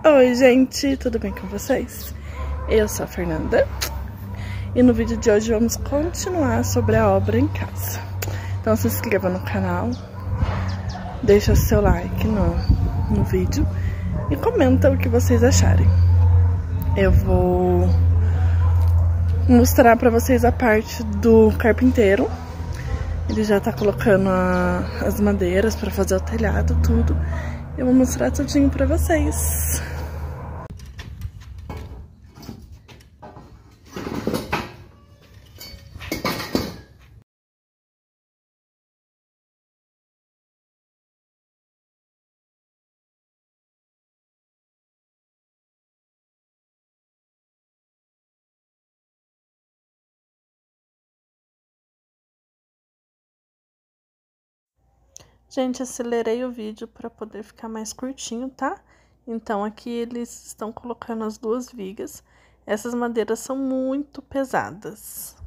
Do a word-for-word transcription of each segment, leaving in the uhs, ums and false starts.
Oi gente, tudo bem com vocês? Eu sou a Fernanda e no vídeo de hoje vamos continuar sobre a obra em casa. Então se inscreva no canal, deixa seu like no, no vídeo e comenta o que vocês acharem. Eu vou mostrar pra vocês a parte do carpinteiro. Ele já tá colocando a, as madeiras pra fazer o telhado, tudo. Eu vou mostrar tudinho pra vocês. Gente, acelerei o vídeo para poder ficar mais curtinho, tá? Então, aqui eles estão colocando as duas vigas. Essas madeiras são muito pesadas.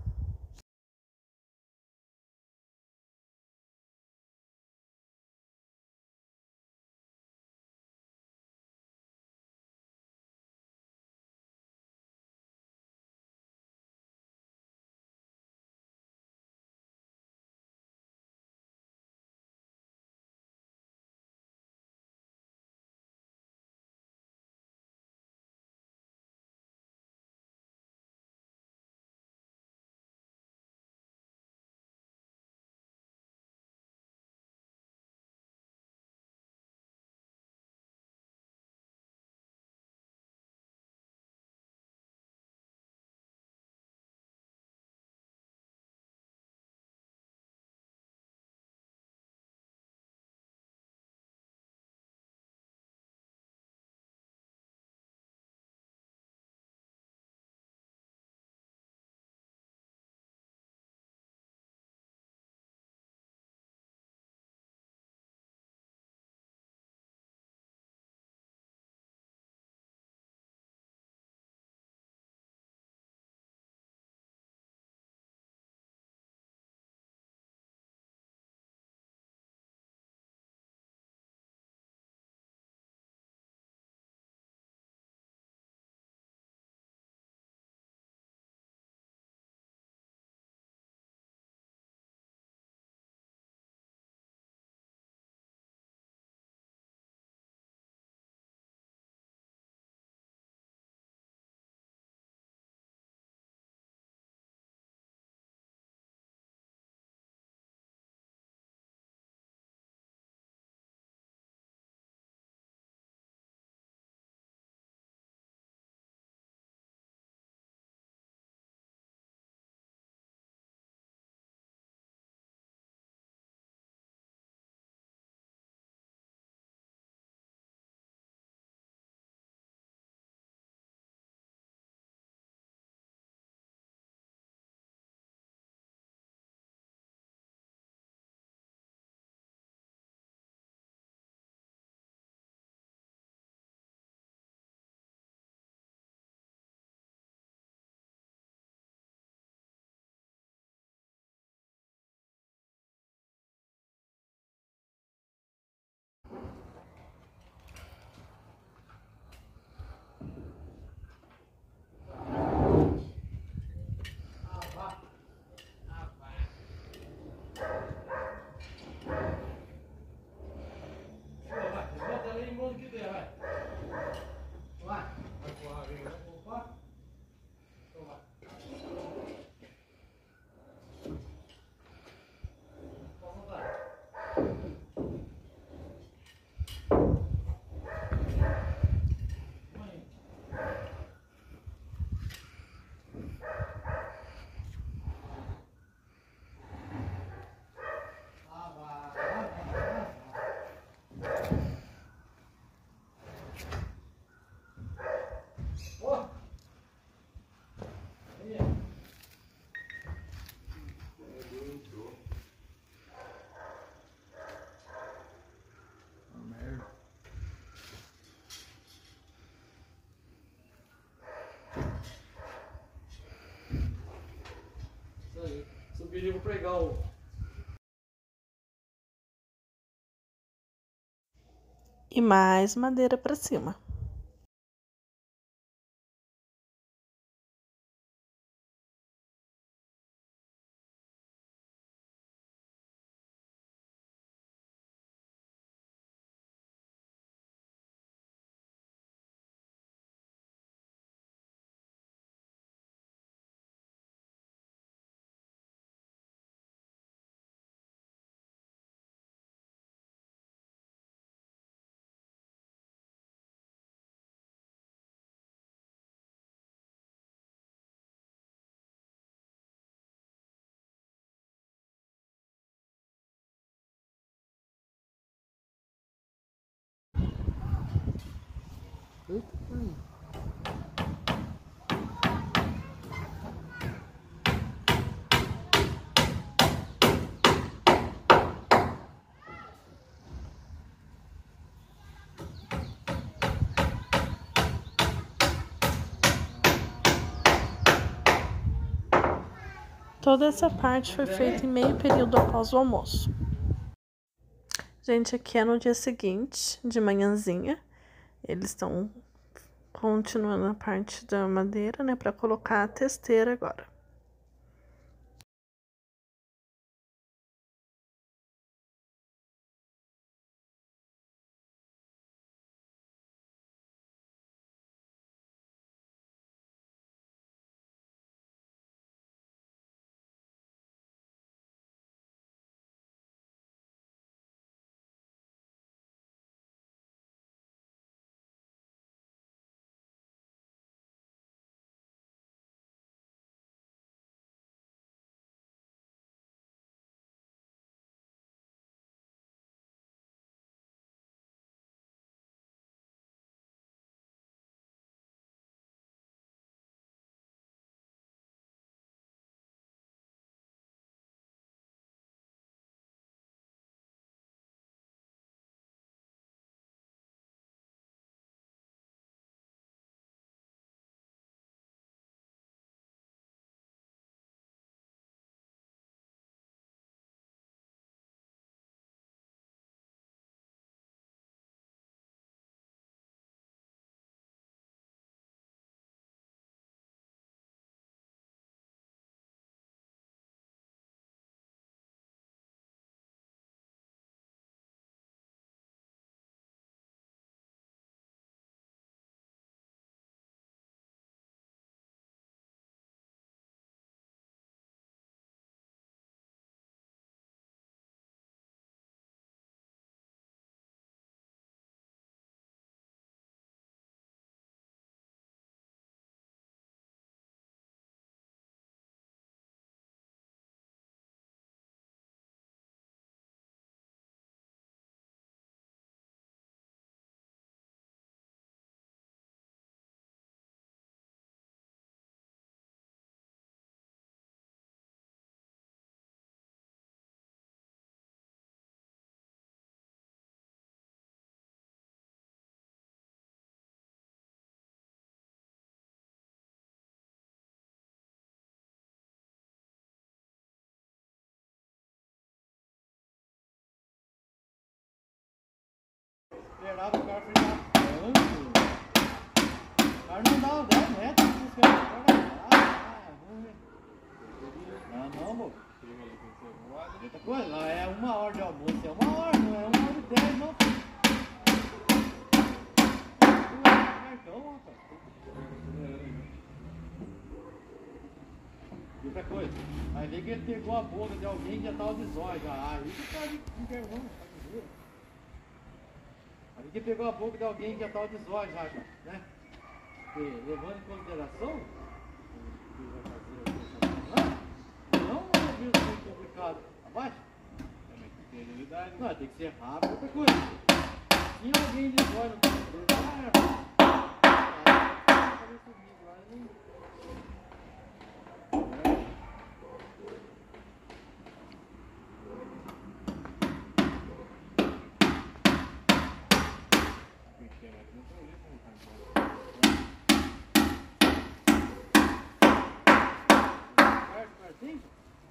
Subiria para pregar o... E mais madeira pra cima. Toda essa parte foi feita em meio período após o almoço. Gente, aqui é no dia seguinte, de manhãzinha. Eles estão continuando a parte da madeira, né, para colocar a testeira agora. Esperava o cara ficar tanto. O cara não dá uns dez metros. Não, não, moço. Outra coisa, lá é uma hora de almoço, é uma hora, não é uma hora e dez, não. Cartão, rapaz. E outra coisa, aí vê que ele pegou a boca de alguém que já tava de zóio já. Aí que tá de vergonha, tá de zoeira. Aí que pegou a boca de alguém que já tava de zóio já, né? Porque, levando em consideração o que vai fazer a não é um vírus muito complicado. Abaixo? Não, tem que ser rápido, outra coisa. Se alguém de zóio não tem que ter, assim?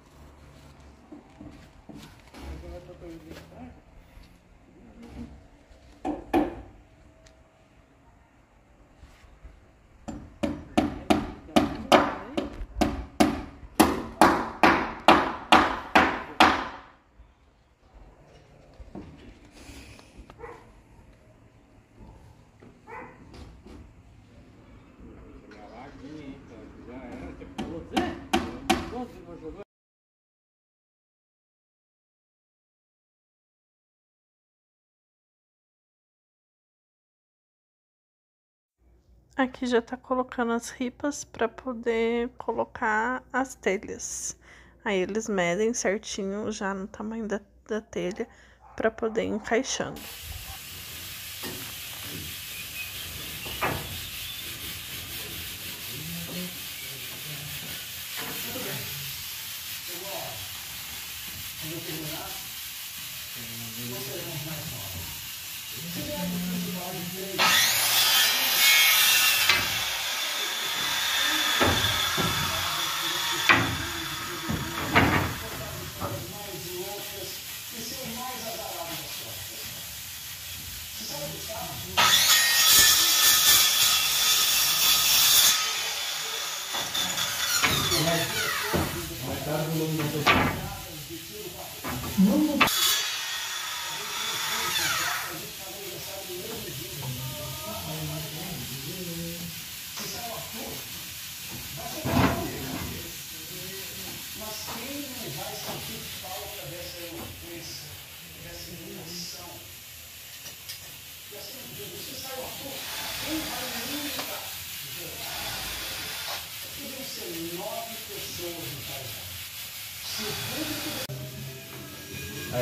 Aqui já tá colocando as ripas para poder colocar as telhas. Aí eles medem certinho já no tamanho da, da telha para poder ir encaixando.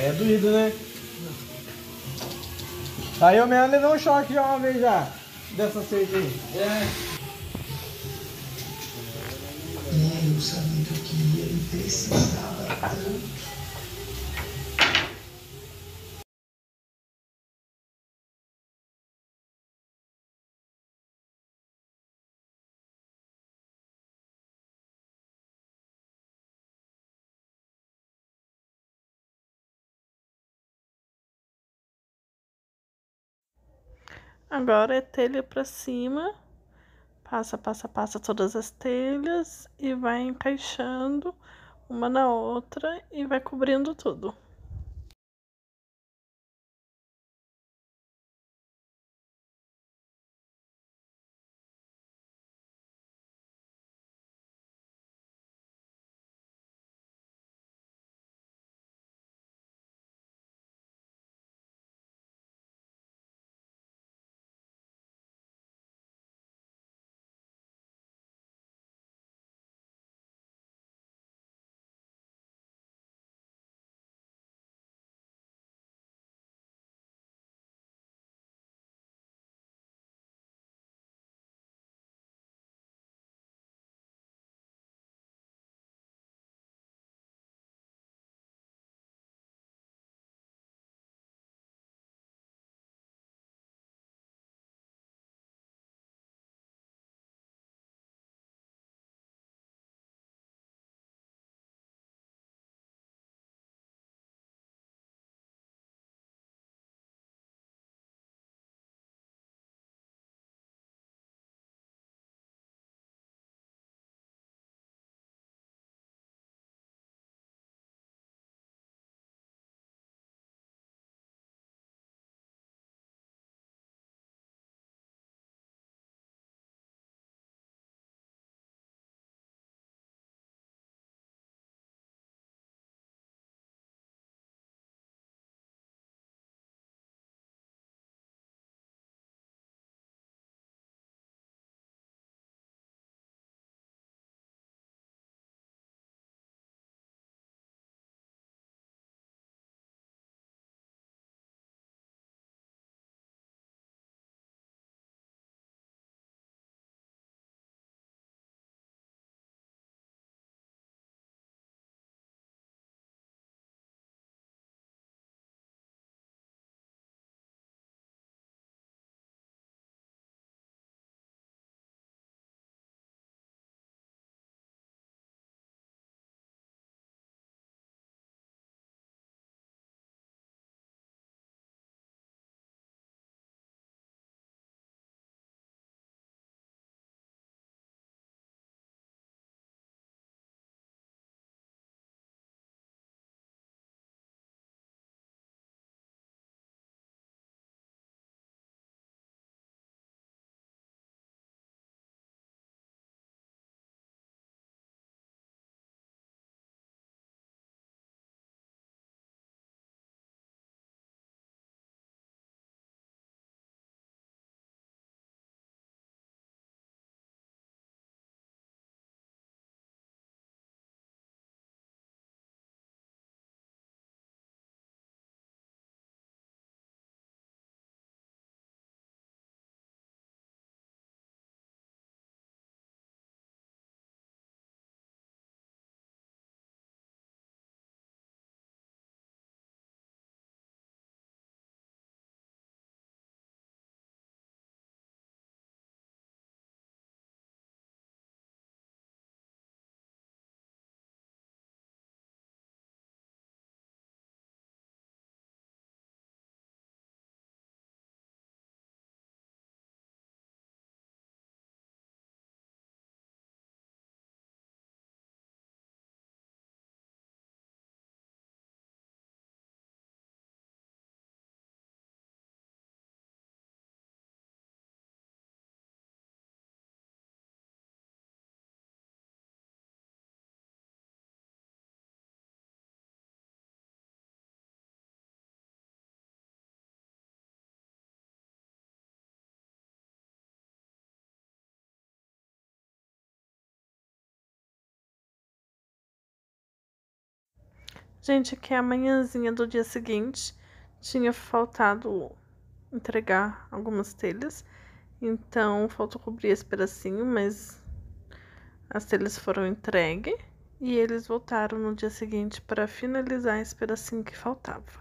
É doído, né? Aí eu mesmo levei um choque já uma vez já. Dessa cerca aí. É. É, eu sabia que eu queria e precisava tanto. Agora é telha pra cima. Passa, passa, passa todas as telhas e vai encaixando uma na outra e vai cobrindo tudo. Gente, aqui é a manhãzinha do dia seguinte. Tinha faltado entregar algumas telhas, então faltou cobrir esse pedacinho, mas as telhas foram entregues e eles voltaram no dia seguinte para finalizar esse pedacinho que faltava.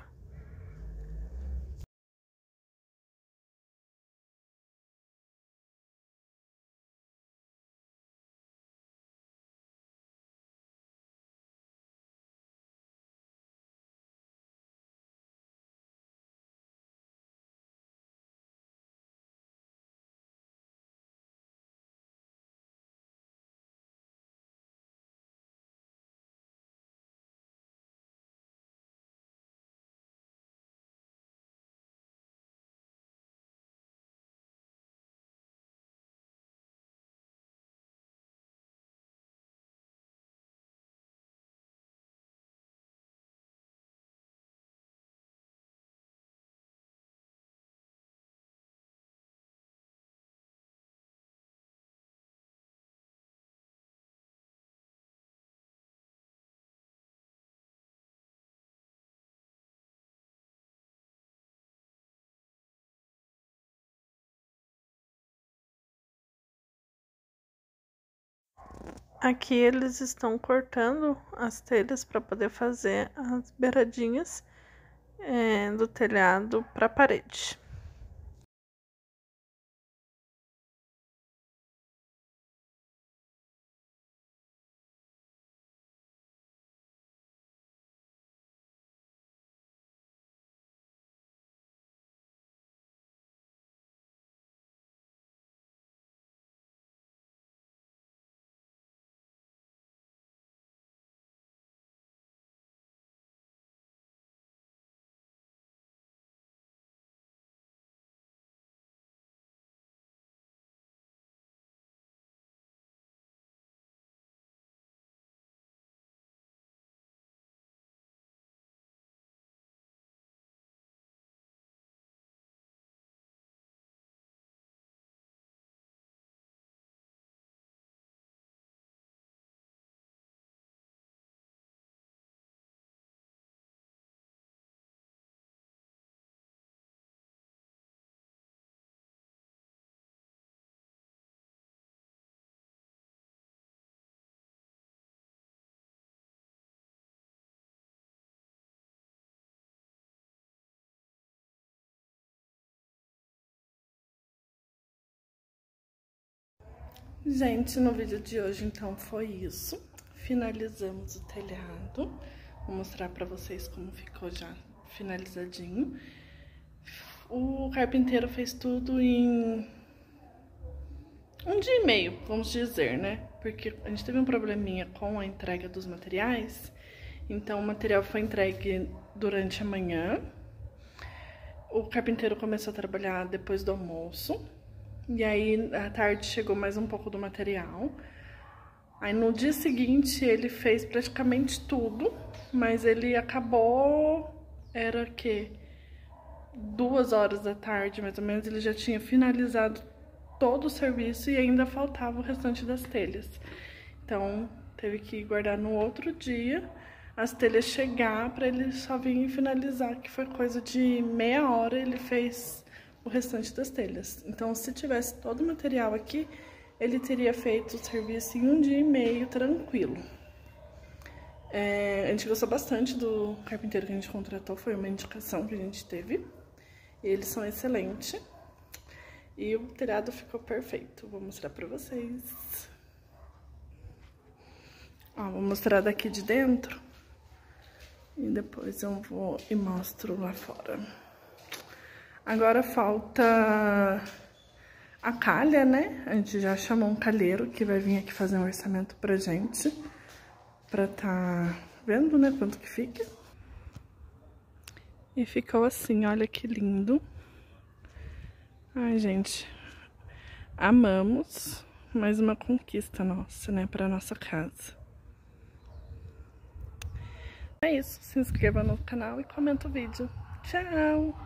Aqui eles estão cortando as telhas para poder fazer as beiradinhas é, do telhado para a parede. Gente, no vídeo de hoje, então, foi isso. Finalizamos o telhado. Vou mostrar pra vocês como ficou já finalizadinho. O carpinteiro fez tudo em um dia e meio, vamos dizer, né? Porque a gente teve um probleminha com a entrega dos materiais. Então, o material foi entregue durante a manhã. O carpinteiro começou a trabalhar depois do almoço. E aí, à tarde, chegou mais um pouco do material. Aí, no dia seguinte, ele fez praticamente tudo, mas ele acabou, era que duas horas da tarde, mais ou menos, ele já tinha finalizado todo o serviço e ainda faltava o restante das telhas. Então, teve que guardar no outro dia as telhas chegar para ele só vir finalizar, que foi coisa de meia hora, ele fez o restante das telhas. Então, se tivesse todo o material aqui, ele teria feito o serviço em um dia e meio, tranquilo. É, a gente gostou bastante do carpinteiro que a gente contratou, foi uma indicação que a gente teve. E eles são excelentes. E o telhado ficou perfeito. Vou mostrar pra vocês. Ó, vou mostrar daqui de dentro. E depois eu vou e mostro lá fora. Agora falta a calha, né? A gente já chamou um calheiro que vai vir aqui fazer um orçamento pra gente. Pra tá vendo, né, quanto que fica. E ficou assim, olha que lindo. Ai, gente, amamos. Mais uma conquista nossa, né, pra nossa casa. É isso, se inscreva no canal e comenta o vídeo. Tchau!